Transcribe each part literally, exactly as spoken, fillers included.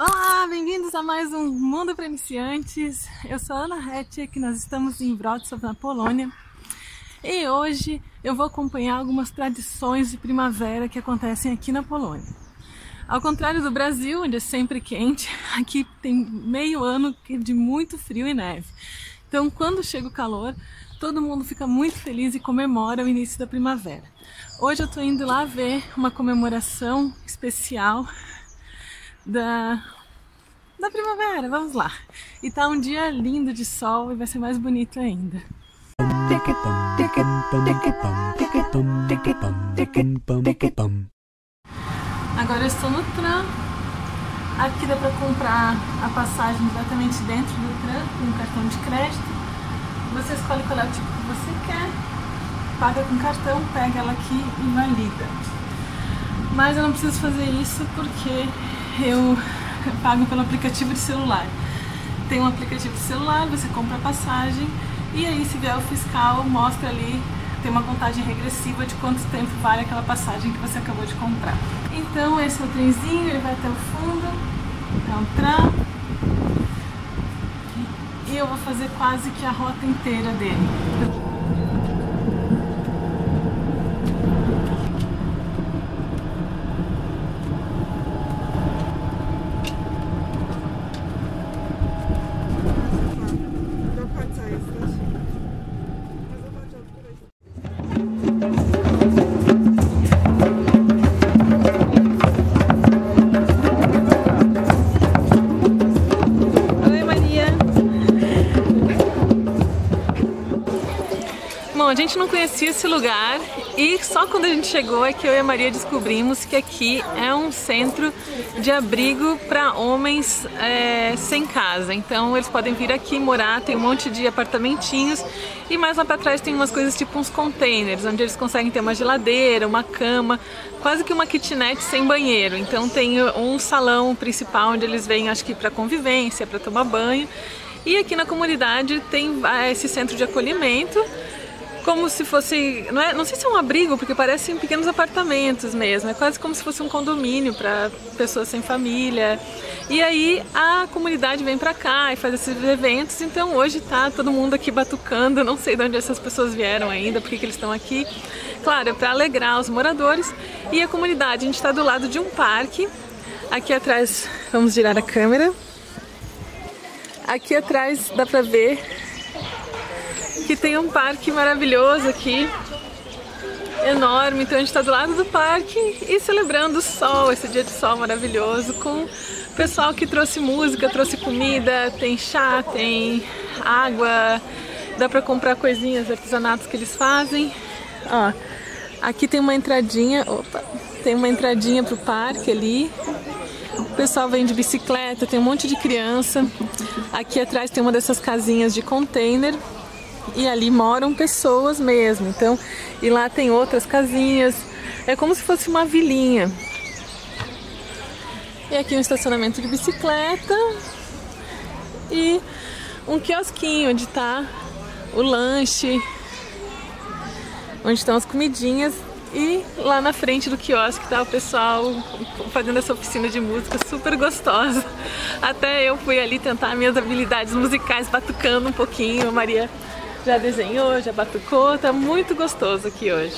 Olá, bem-vindos a mais um Mundo para Iniciantes. Eu sou a Ana Hettich, nós estamos em Wrocław, na Polônia. E hoje eu vou acompanhar algumas tradições de primavera que acontecem aqui na Polônia. Ao contrário do Brasil, onde é sempre quente, aqui tem meio ano de muito frio e neve. Então, quando chega o calor, todo mundo fica muito feliz e comemora o início da primavera. Hoje eu estou indo lá ver uma comemoração especial da, da primavera, vamos lá. E tá um dia lindo de sol e vai ser mais bonito ainda. Agora eu estou no tram. Aqui dá para comprar a passagem diretamente dentro do tram com um cartão de crédito. Você escolhe qual é o tipo que você quer, paga com cartão, pega ela aqui e valida. Mas eu não preciso fazer isso porque eu pago pelo aplicativo de celular. Tem um aplicativo de celular, você compra a passagem e aí, se vier o fiscal, mostra ali, tem uma contagem regressiva de quanto tempo vale aquela passagem que você acabou de comprar. Então esse é o trenzinho, ele vai até o fundo, é um tram, e eu vou fazer quase que a rota inteira dele. Bom, a gente não conhecia esse lugar e só quando a gente chegou é que eu e a Maria descobrimos que aqui é um centro de abrigo para homens é, sem casa. Então eles podem vir aqui morar, tem um monte de apartamentinhos e mais lá para trás tem umas coisas tipo uns containers, onde eles conseguem ter uma geladeira, uma cama, quase que uma kitnet sem banheiro. Então tem um salão principal onde eles vêm, acho que para convivência, para tomar banho. E aqui na comunidade tem esse centro de acolhimento, como se fosse, não, é, não sei se é um abrigo, porque parecem pequenos apartamentos mesmo, é quase como se fosse um condomínio para pessoas sem família. E aí a comunidade vem para cá e faz esses eventos, então hoje tá todo mundo aqui batucando, não sei de onde essas pessoas vieram ainda, porque que eles estão aqui. Claro, é para alegrar os moradores e a comunidade. A gente está do lado de um parque, aqui atrás, vamos girar a câmera, aqui atrás dá para ver que tem um parque maravilhoso aqui, enorme. Então a gente está do lado do parque e celebrando o sol, esse dia de sol maravilhoso, com o pessoal que trouxe música, trouxe comida, tem chá, tem água, dá para comprar coisinhas, artesanatos que eles fazem. Ó, aqui tem uma entradinha, opa, tem uma entradinha para o parque ali. O pessoal vem de bicicleta, tem um monte de criança. Aqui atrás tem uma dessas casinhas de container. E ali moram pessoas mesmo, então, e lá tem outras casinhas, é como se fosse uma vilinha. E aqui um estacionamento de bicicleta e um quiosquinho onde está o lanche, onde estão as comidinhas, e lá na frente do quiosque está o pessoal fazendo essa oficina de música super gostosa. Até eu fui ali tentar minhas habilidades musicais, batucando um pouquinho. A Maria já desenhou, já batucou, tá muito gostoso aqui hoje.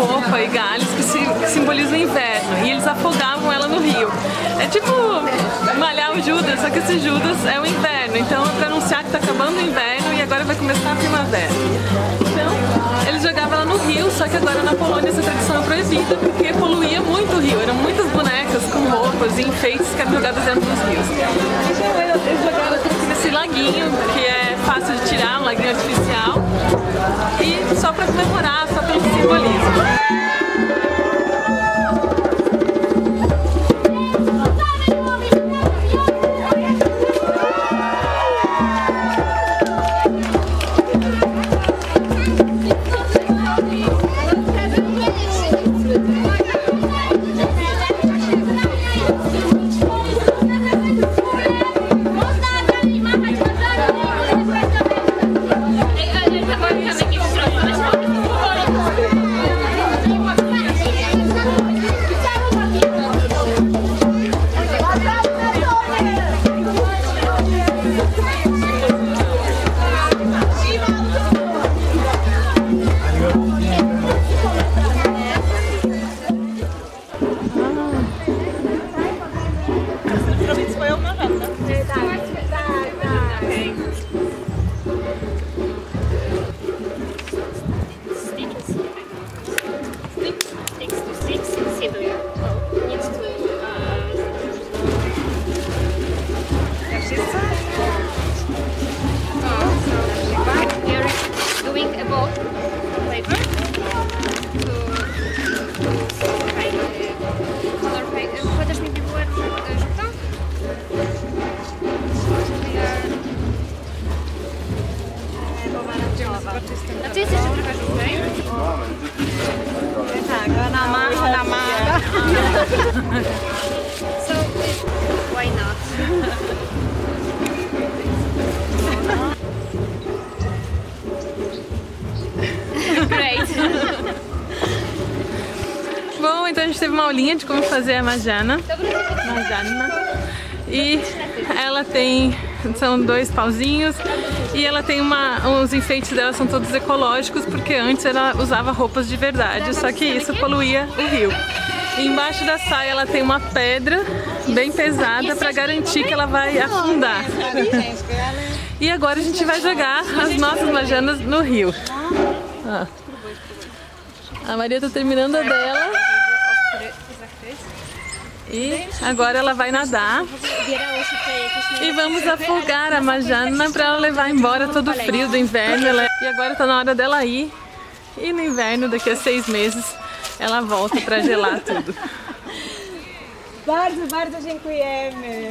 roupa e galhos que, se, que simbolizam o inverno, e eles afogavam ela no rio. É tipo malhar o Judas, só que esse Judas é o inverno, então é pra anunciar que tá acabando o inverno e agora vai começar a primavera. Então, eles jogavam ela no rio, só que agora na Polônia essa tradição é proibida porque poluía muito o rio, eram muitas bonecas com roupas e enfeites que eram jogadas dentro dos rios. Então eles jogaram aqui nesse laguinho, que é fácil de tirar, um laguinho artificial, e só para comemorar, só pelo simbolismo. A ty jesteś trochę żółtej? Tak, ona ma, ona ma. So, why not? Great. Bom, então a gente teve uma aulinha de como fazer a Majana. Majana. E ela tem, são dois pauzinhos, e ela tem uma, os enfeites dela são todos ecológicos, porque antes ela usava roupas de verdade, só que isso poluía o rio. E embaixo da saia ela tem uma pedra bem pesada para garantir que ela vai afundar. E agora a gente vai jogar as nossas Majanas no rio. Ó. A Maria tá terminando a dela. E agora ela vai nadar. E vamos afogar a Majana para ela levar embora todo o frio do inverno. Ela... E agora tá na hora dela ir. E no inverno, daqui a seis meses, ela volta para gelar tudo. Bardzo, bardzo dziękujemy.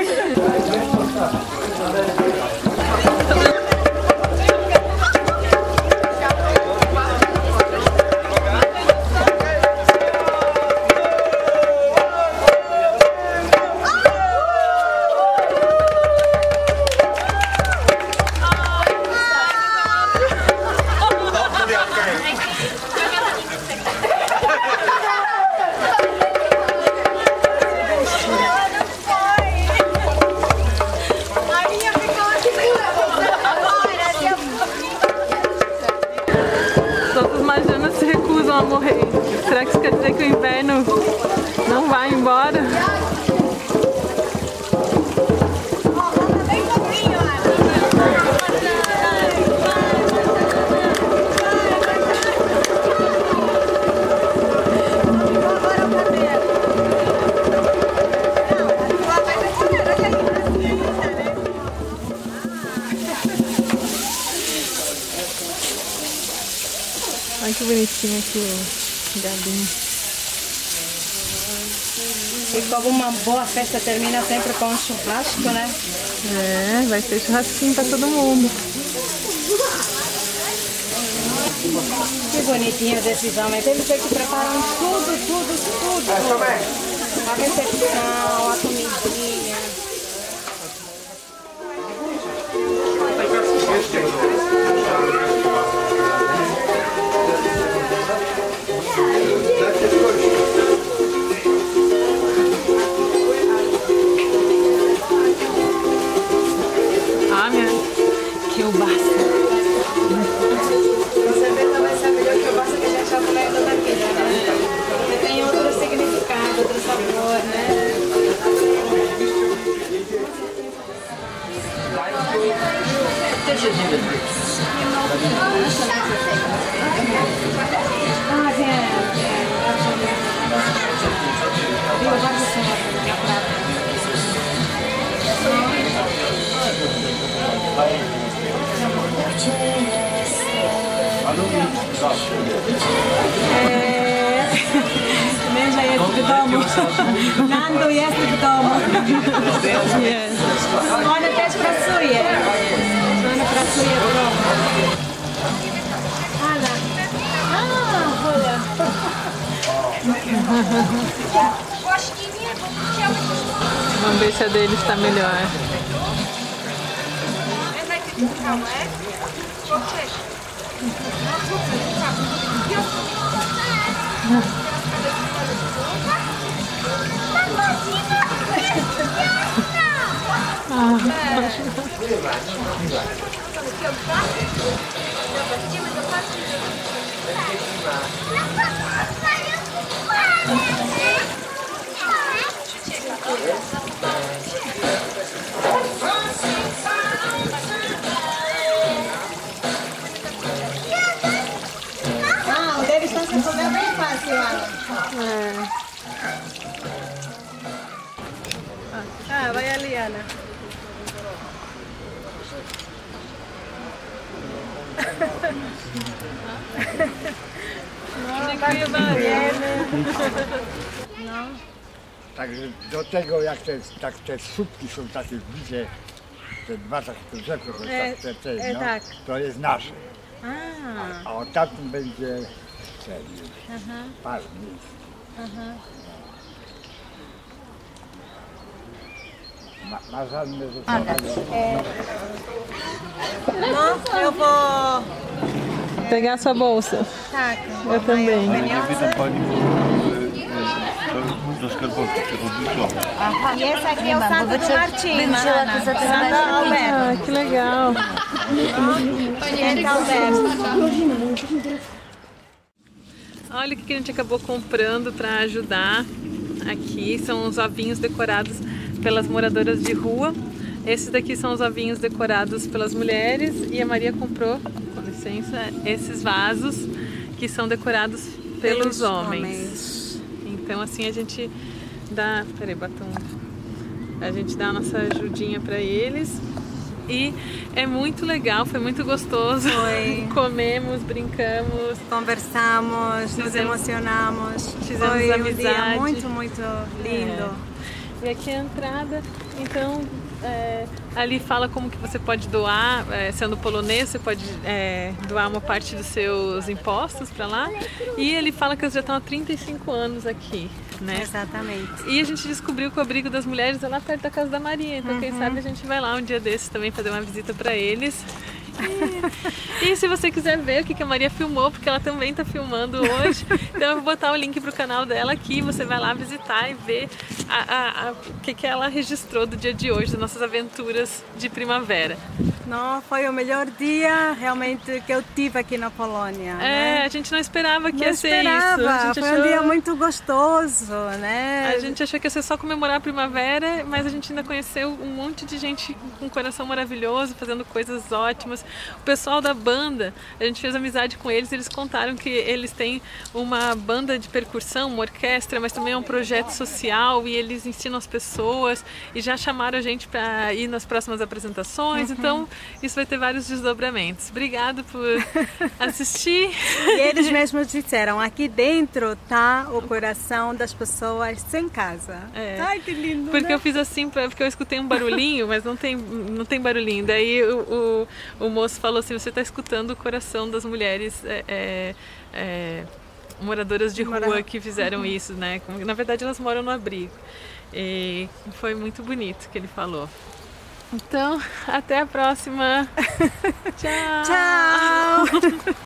A morrer. Será que isso quer dizer que o inverno não vai embora? Olha que bonitinho aqui o galinho. E como uma boa festa termina sempre com um churrasco, né? É, vai ter churrasquinho pra todo mundo. Que bonitinho desses homens. Eles é que preparam tudo, tudo, tudo. A recepção, a comidinha. Ah, minha kielbasa. Você vê também essa melhor kielbasa que a gente já comeu daqui, né? w domu. Nando jest w domu. Yes. Ona też pracuje. Ona pracuje w domu. Ana. A, olha. Vamos ver se a dele está melhor. Ah, o deles está se resolvendo bem fácil, Ana. É. Ah, vai ali, Ana. No, Także do tego, jak te, tak, te słupki są takie widzę, te dwa takie drzewo, E, te, te, e, no, tak. to jest nasze. Ah, A o tamtym będzie ten już, parę miejsc. Ma, ma żadne zostawienie. no, eu vou... pegar sua bolsa. Tak. Eu também. Nie widzą Pani do, do skarbówki, tego dużo. Esse aqui é o saco do Martinho, Ana. Saco Alberto. Ah, que legal. Esse é Alberto. Olha o que a gente acabou comprando para ajudar aqui. São os ovinhos decorados pelas moradoras de rua. Esses daqui são os ovinhos decorados pelas mulheres. E a Maria comprou, com licença, esses vasos que são decorados pelos, pelos homens. homens. Então assim a gente dá... Peraí, batom. A gente dá a nossa ajudinha para eles. E é muito legal, foi muito gostoso. Foi. Comemos, brincamos, Conversamos, Fizemos- nos emocionamos. fizemos Foi um amizade. dia muito, muito lindo. É. E aqui é a entrada, então é, ali fala como que você pode doar, é, sendo polonês, você pode é, doar uma parte dos seus impostos para lá. E ele fala que eles já estão há trinta e cinco anos aqui, né? Exatamente. E a gente descobriu que o abrigo das mulheres é lá perto da casa da Maria, então quem sabe a gente vai lá um dia desses também fazer uma visita para eles. E, e se você quiser ver o que que a Maria filmou, porque ela também está filmando hoje, então eu vou botar o link pro canal dela aqui, você vai lá visitar e ver a, a, a, o que que ela registrou do dia de hoje, das nossas aventuras de primavera. Não, foi o melhor dia realmente que eu tive aqui na Polônia. É, né? a gente não esperava que Não ia ser esperava, isso. A gente foi achou... um dia muito gostoso, né? A gente achou que ia ser só comemorar a primavera, mas a gente ainda conheceu um monte de gente com um coração maravilhoso, fazendo coisas ótimas. O pessoal da banda, a gente fez amizade com eles, eles contaram que eles têm uma banda de percussão, uma orquestra, mas também é um projeto social e eles ensinam as pessoas e já chamaram a gente para ir nas próximas apresentações, uhum. Então isso vai ter vários desdobramentos. Obrigado por assistir. E eles mesmos disseram, aqui dentro tá o coração das pessoas sem casa. É. Ai, que lindo, Porque né? eu fiz assim, porque eu escutei um barulhinho, mas não tem, não tem barulhinho. Daí o, o, o moço falou assim, você está escutando o coração das mulheres é, é, é, moradoras de rua que fizeram isso, né? Na verdade elas moram no abrigo. E foi muito bonito que ele falou. Então, até a próxima. Tchau! Tchau!